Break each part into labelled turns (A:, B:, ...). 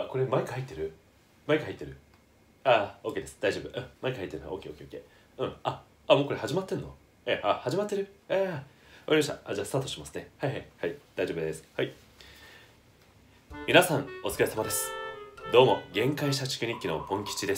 A: これマイク入ってる？マイク入ってる？あ、OK です。大丈夫。マイク入ってる。OK、OK、OK。もうこれ始まってんの？始まってる？わかりました。じゃあスタートしますね。はい、大丈夫です。はい。皆さん、お疲れ様です。どうも、限界社畜日記のポン吉です。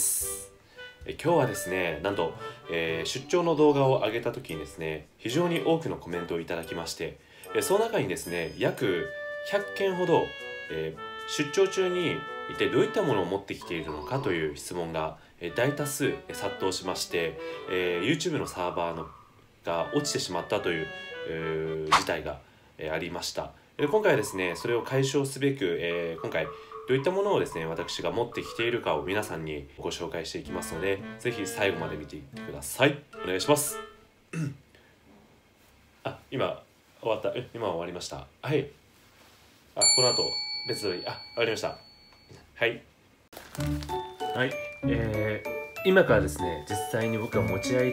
A: 今日はですね、なんと、出張の動画を上げた時にですね、非常に多くのコメントをいただきまして、その中にですね、約100件ほど、出張中に一体どういったものを持ってきているのかという質問が大多数殺到しまして、YouTube のサーバーが落ちてしまったという事態がありました。今回はですね、それを解消すべく、今回どういったものをですね、私が持ってきているかを皆さんにご紹介していきますので、ぜひ最後まで見ていってください。お願いします。今終わった。今終わりました。はい。この後別撮り。わかりました。はい。はい。今からですね、実際に僕が持ち歩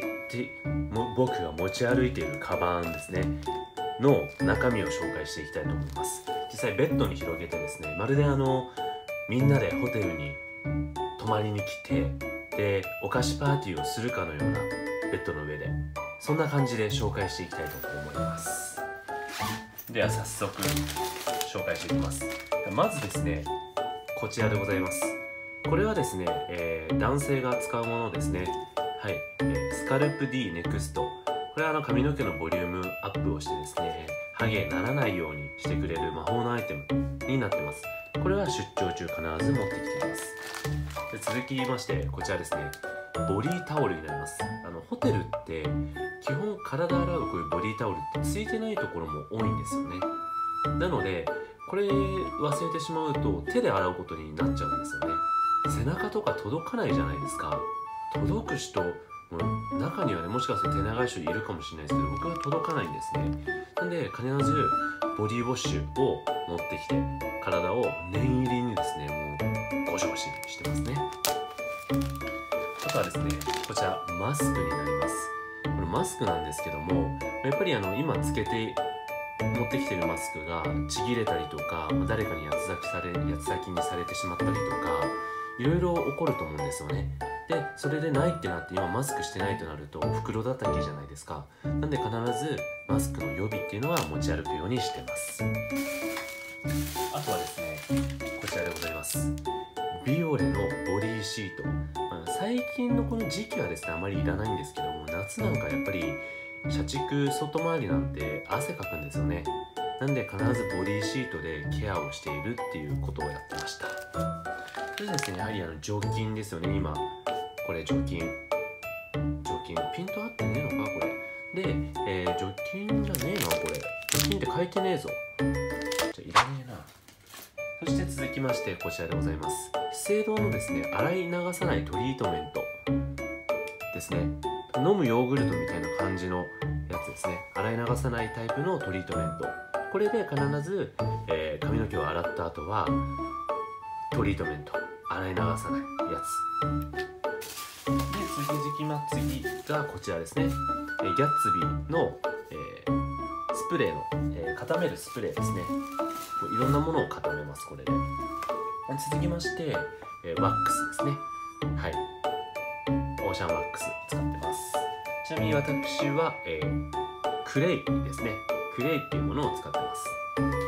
A: いているカバンですねの中身を紹介していきたいと思います。実際ベッドに広げてですね、まるでみんなでホテルに泊まりに来て、でお菓子パーティーをするかのようなベッドの上で、そんな感じで紹介していきたいと思います。では早速紹介していきます。まずですね、こちらでございます。これはですね、男性が使うものですね。はい、スカルプ D ネクスト。これは髪の毛のボリュームアップをしてですね、ハゲにならないようにしてくれる魔法のアイテムになってます。これは出張中必ず持ってきています。で、続きましてこちらですね、ボディタオルになります。ホテルって基本体洗うこういうボディタオルってついてないところも多いんですよね。なのでこれ忘れてしまうと手で洗うことになっちゃうんですよね。背中とか届かないじゃないですか。届く人中にはね、もしかすると手長い人いるかもしれないですけど、僕は届かないんですね。なんで必ずボディウォッシュを持ってきて、体を念入りにですね、もうゴシゴシしてますね。あとはですね、こちらマスクになります。これマスクなんですけども、やっぱり今つけて持ってきてるマスクがちぎれたりとか、誰かに八つ裂きにされてしまったりとか、いろいろ起こると思うんですよね。でそれでないってなって今マスクしてないとなると袋叩きじゃないですか。なんで必ずマスクの予備っていうのは持ち歩くようにしてます。あとはですね、こちらでございます。ビオレのボディシート。最近のこの時期はですね、あまりいらないんですけども、夏なんかやっぱり社畜外回りなんて汗かくんですよね。なんで必ずボディシートでケアをしているっていうことをやってました。それですね、やはり除菌ですよね。今これ除菌ピント合ってねえのかこれで、除菌じゃねえのこれ、除菌って書いてねえぞ。じゃいらねえな。そして続きましてこちらでございます。資生堂のですね、洗い流さないトリートメントですね。飲むヨーグルトみたいな感じのやつですね。洗い流さないタイプのトリートメント。これで必ず、髪の毛を洗った後はトリートメント、洗い流さないやつで、次がこちらですね。ギャッツビーの、スプレーの、固めるスプレーですね。いろんなものを固めます、これで。続きまして、ワックスですね。はい、オーシャンワックス使ってます。ちなみに私は、クレイですね。クレイっていうものを使ってます。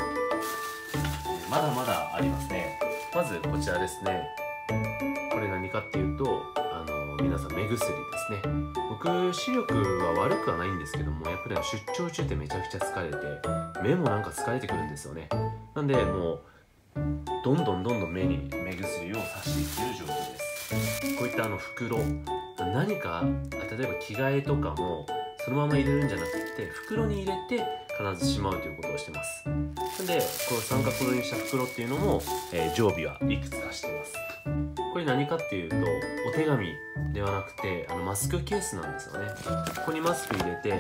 A: まだまだありますね。まずこちらですね。これ何かっていうと、皆さん目薬ですね。僕視力は悪くはないんですけども、やっぱり出張中ってめちゃくちゃ疲れて、目もなんか疲れてくるんですよね。なんでもうどんどん目に目薬をさしていってる状態です。こういった袋、何か例えば着替えとかもそのまま入れるんじゃなくて、袋に入れて必ずしまうということをしてます。なんでこの三角袋にした袋っていうのも、常備はいくつかしてます。これ何かっていうと、お手紙ではなくてマスクケースなんですよね。ここにマスク入れて、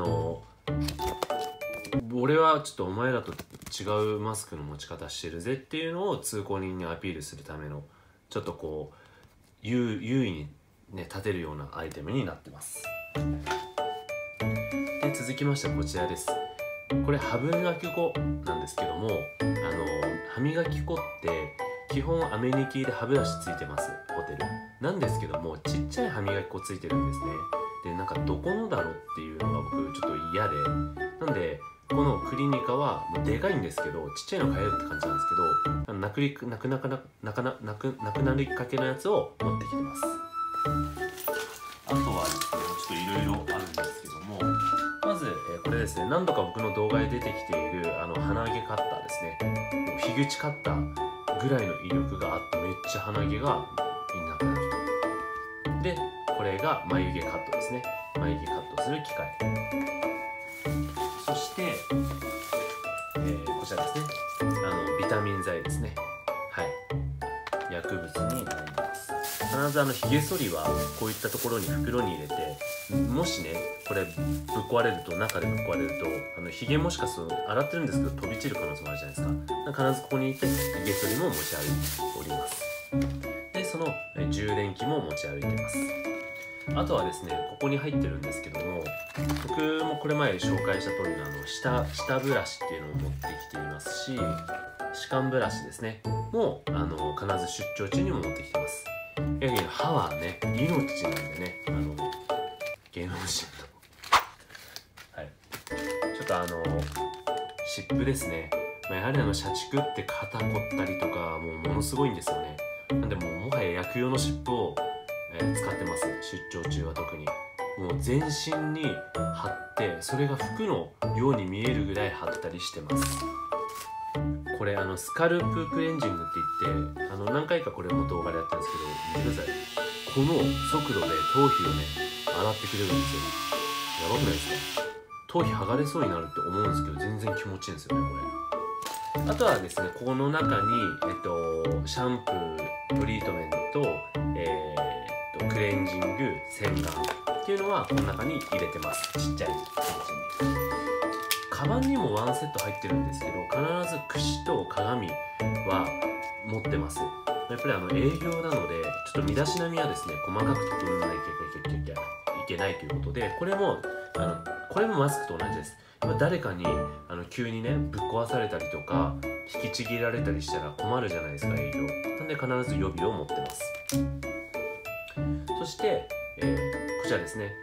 A: 俺はちょっとお前らと違うマスクの持ち方してるぜっていうのを通行人にアピールするための、ちょっとこう優位にね立てるようなアイテムになってます。で続きましてこちらです。これ歯磨き粉なんですけども、歯磨き粉って基本アメニティで歯ブラシついてますホテルなんですけども、ちっちゃい歯磨き粉ついてるんですね。でなんかどこのだろうっていうのが僕ちょっと嫌で、なんでこのクリニカはもうでかいんですけど、ちっちゃいの買えるって感じなんですけど、なくなりかけのやつを持ってきてます。あとはですね、ちょっといろいろあるんですけども、まず、これですね、何度か僕の動画で出てきている鼻毛カッターですね。樋口カッターぐらいの威力があって、めっちゃ鼻毛がみんなくなると。でこれが眉毛カットですね。眉毛カットする機械。そして、こちらですね、ビタミン剤ですね。はい、薬物になります。必ずひげ剃りはこういったところに袋に入れて、もしねこれぶっ壊れると、中でぶっ壊れるとひげもしかすると洗ってるんですけど飛び散る可能性もあるじゃないですか。必ずここにいてひげ剃りも持ち歩いております。でその充電器も持ち歩いてます。あとはですね、ここに入ってるんですけども、僕もこれ前紹介した通りの下ブラシっていうのを持ってきていますし、歯間ブラシですねも必ず出張中にも持ってきてます。やはり歯はね命なんでね、芸能人の、はい、ちょっと湿布ですね。やはり社畜って肩凝ったりとかものすごいんですよね。なんでもはや薬用の湿布を使ってます。出張中は特にもう全身に貼って、それが服のように見えるぐらい貼ったりしてます。これスカルプクレンジングって言って、何回かこれも動画でやったんですけど、見てください。この速度で頭皮をね洗ってくれるんですよ。やばくないですか？頭皮剥がれそうになるって思うんですけど、全然気持ちいいんですよねこれ。あとはですね、この中にシャンプー、トリートメント、クレンジング、洗顔っていうのはこの中に入れてます。ちっちゃいポーチに。カバンにもワンセット入ってるんですけど、必ず櫛と鏡は持ってます。やっぱり営業なので、ちょっと身だしなみはですね細かく整えないといけないということで、これもマスクと同じです。誰かに急にねぶっ壊されたりとか引きちぎられたりしたら困るじゃないですか、営業なんで。必ず予備を持ってます。そして、こちらですね、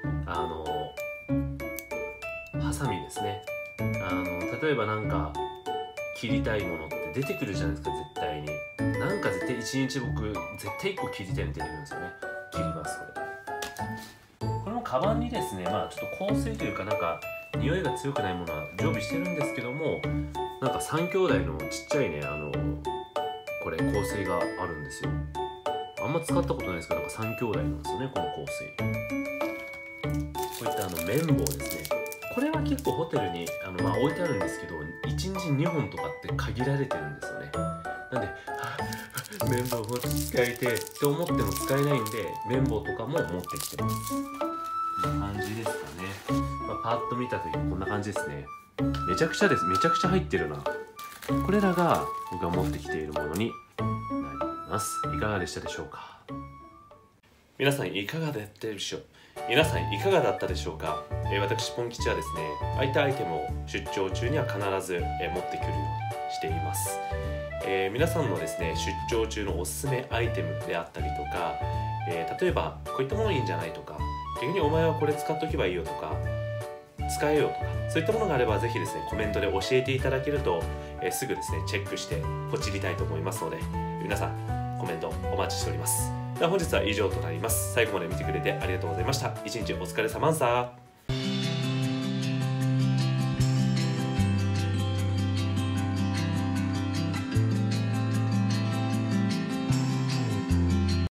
A: ハサミですね。例えばなんか切りたいものって出てくるじゃないですか、絶対に。なんか絶対1日僕絶対1個切りたいの出てくるんですよね。切ります。これもカバンにですね、ちょっと香水というかなんか匂いが強くないものは常備してるんですけども、なんか3兄弟のちっちゃいねこれ香水があるんですよ。あんま使ったことないですけど、なんか3兄弟なんですよね、この香水。こういった綿棒ですね。これは結構ホテルに置いてあるんですけど、1日2本とかって限られてるんですよね。なんで綿棒も使いてって思っても使えないんで、綿棒とかも持ってきてます。こんな感じですかね。パッと見た時こんな感じですね。めちゃくちゃ入ってるな。これらが僕が持ってきているものになります。いかがでしたでしょうか？皆さんいかがだったでしょうか？私ポン吉はですね、ああいったアイテムを出張中には必ず持ってくるようにしています。皆さんのですね出張中のおすすめアイテムであったりとか、例えばこういったものいいんじゃないとか、逆にお前はこれ使っとけばいいよとか、使えよとか、そういったものがあればぜひですねコメントで教えていただけると、すぐですねチェックしてポチりたいと思いますので、皆さんコメントお待ちしております。では本日は以上となります。最後まで見てくれてありがとうございました。一日お疲れ様でした。